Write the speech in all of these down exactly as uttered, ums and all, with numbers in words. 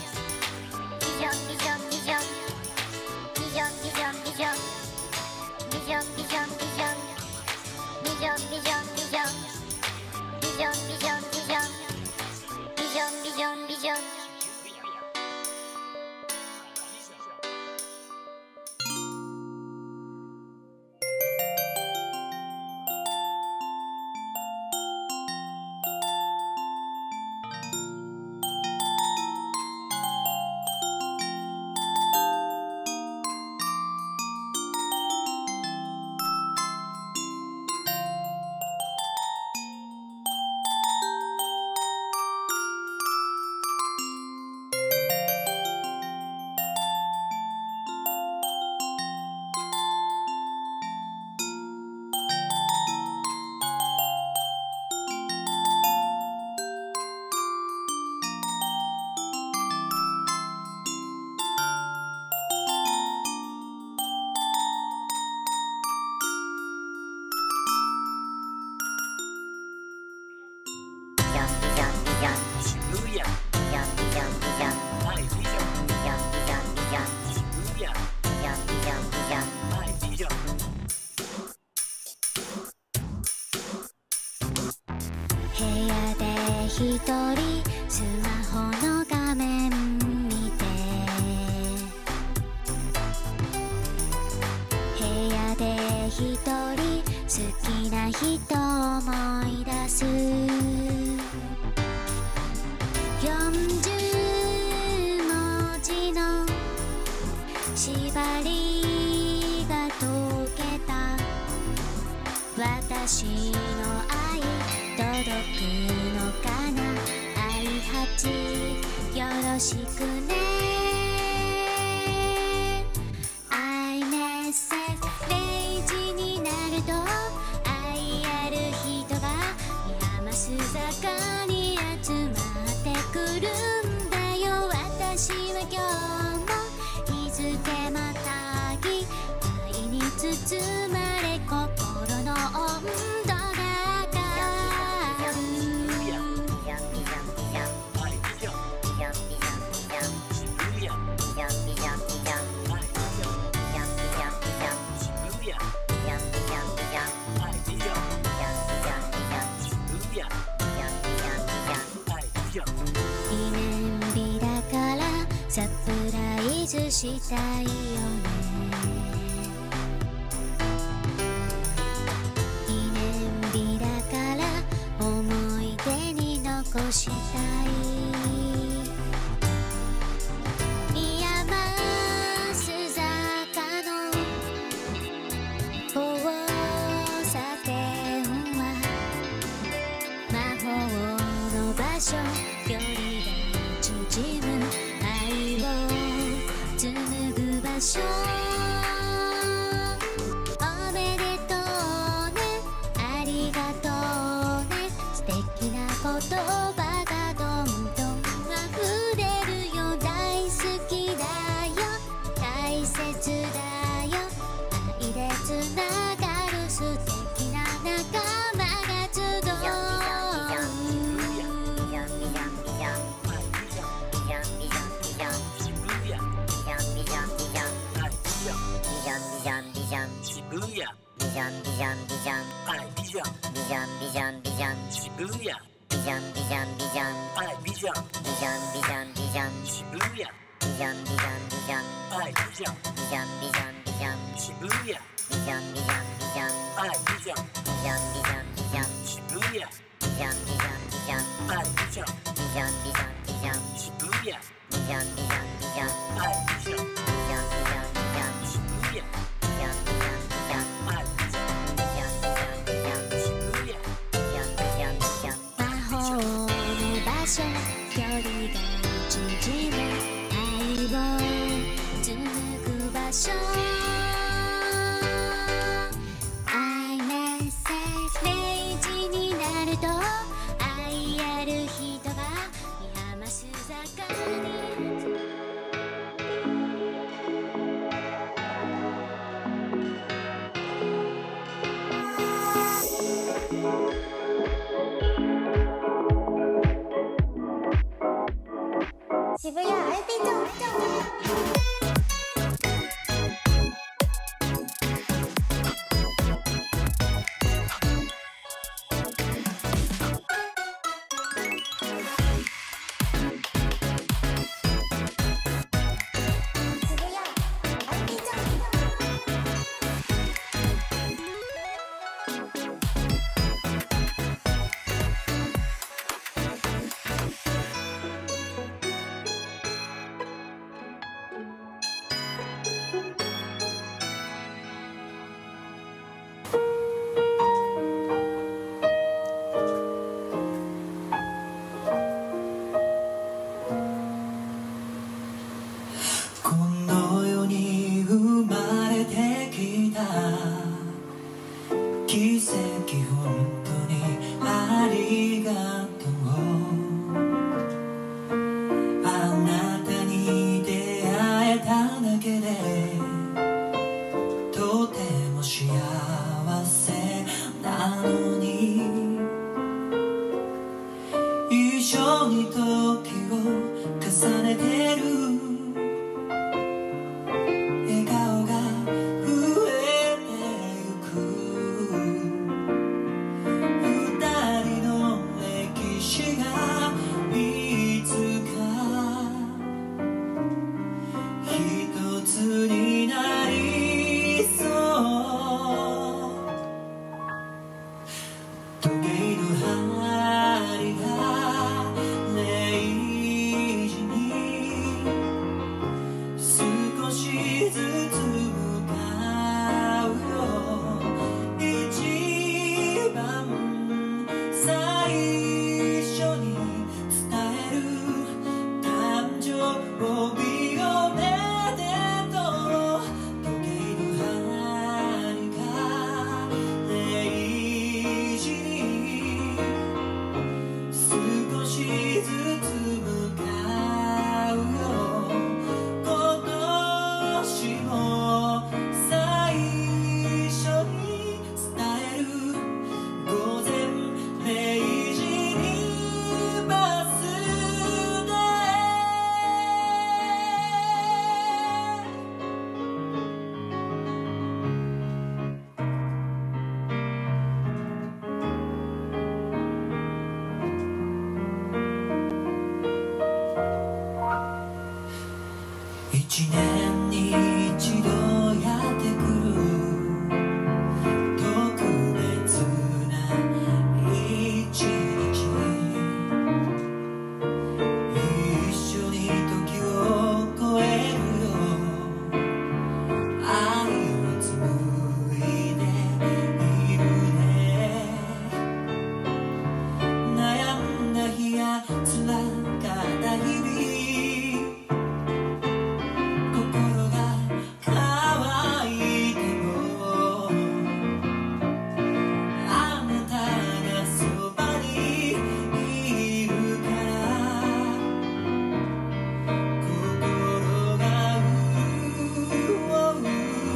ビジョンビジョンビジョンビジョンビジョンビジョンビジョンビジョンビジョンビジョンビジョンビジョンビジョンビジョンビジョンビジョンビジョン一人スマホの画面見て部屋で一人好きな人思い出すよんじゅうもじの縛りが解けた私の愛届くのかな愛八よろしくね iMessage れいじになると愛ある人が山須坂に集まってくるんだよ私は今日も日付またぎ愛に包まれ心の温度サプライズしたいよね記念日だから思い出に残したい山須坂の交差点は魔法の場所距離が縮む紡ぐ場所おめでとうねありがとうね素敵な言葉がどんどん溢れるよ大好きだよ大切だよ愛でつながる素敵な仲間が集う渋谷ビジョンビジョンビジョンはいビジョンビジョンビジョンビジョン渋谷ビジョンビジョンビジョンはいビジョンビジョンビジョンビジョン渋谷ビジョンビジョンビジョンはいビジョンビジョンビジョンビジョン渋谷ビジョンビジョンビジョンはいビジョンビジョンビジョンビジョン渋谷ビジョンビジョンビジョンはいビジョンビジョンビジョンビジョン渋谷ビジョンビジョンビジョンビジョンはいビジョンビジョンビジョンビジョン渋谷距離が縮む愛を紡ぐ場所 iMessage れいじになると愛ある人が山須坂に渋谷 アイピー チョンに時を重ねてる笑顔が増えてゆく二人の歴史がいつか一つになりそう時計の針がれいじに少しずつ向かうよ一番最初に伝える誕生日おめでとう時計の針がれいじに少しずつ向かうよ今年も最初に伝える午前れいじにバスで一年に一度やってくる特別な一日一緒に時を越えるよ愛を紡いでいるね悩んだ日や辛かった日々心が乾いてもあなたがそばにいるから心が潤う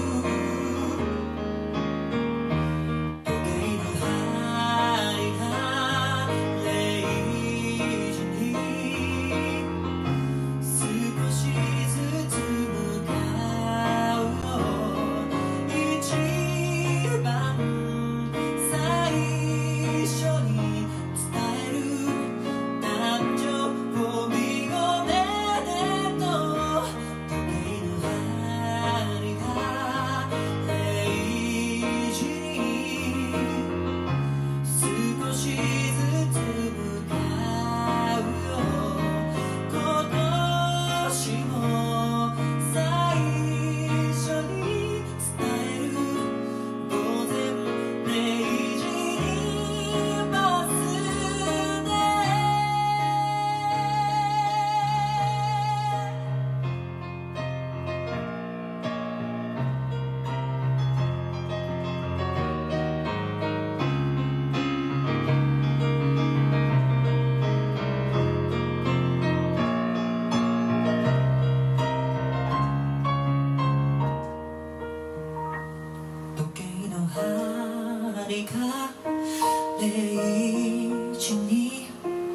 時計の針がれいじに少しずつ向かうよ一番最初に伝える誕生日おめでとう時計の針がれいじに少しずつ向かうよ今年も最初に伝える午前れいじにバスで時計の針がれいじに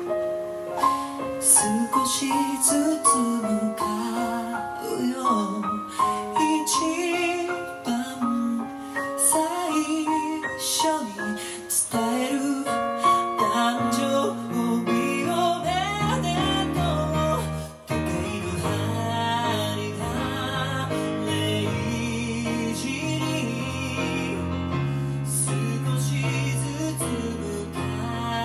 少しずつ向かうよ一番最初に伝える誕生日おめでとう時計の針がれいじに少しずつ向か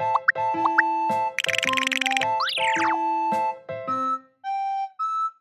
「